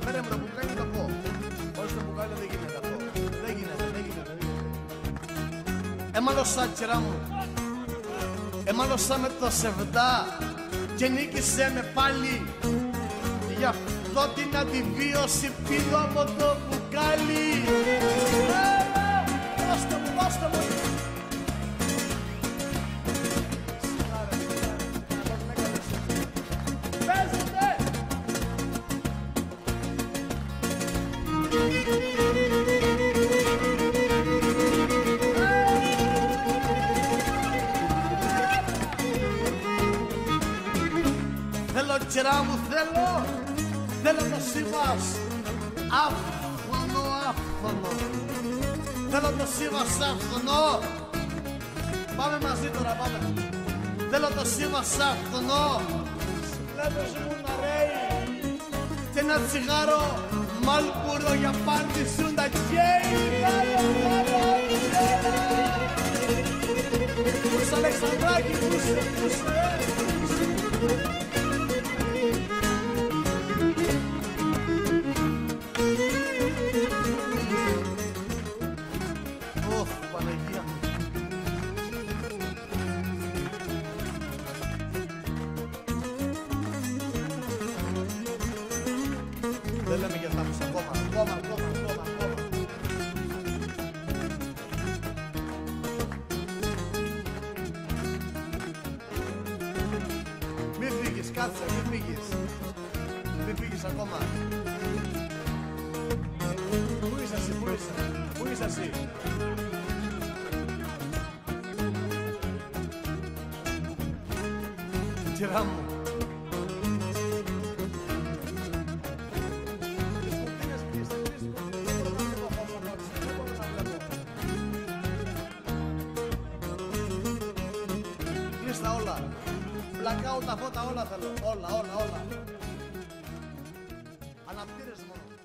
Φέρε μου το μπουκάλι το πω. Χωρίς το μπουκάλι δεν γίνεται αυτό. Δεν γίνεται. Έμαλωσα κυρά μου. Έμαλωσα με το σεβδά και νίκησε με πάλι. Γι' αυτό την αντιβίωση πίνω από το μπουκάλι. Δώστε μου. Παίζονται! Θέλω κυρά μου, θέλω το σύμβας άφθονο. Θέλω το σύμβας άφθονο. Πάμε μαζί τώρα, πάμε. Θέλω το σύμβας άφθονο. Βλέπεις μου να ρέει και ένα τσιγάρο μάλπουρο για πάρτι σου να καίει. Πούς Αλεξανδράκη, πούς Παναγία μου. Δεν λέμε για θάμους ακόμα. Μη φύγεις, κάτσε, μη φύγεις ακόμα. Πού είσαι εσύ? Κυρά μου. Κλείστα όλα. Blackout τα φώτα όλα θέλω. Όλα. Αναπτήρες μόνο.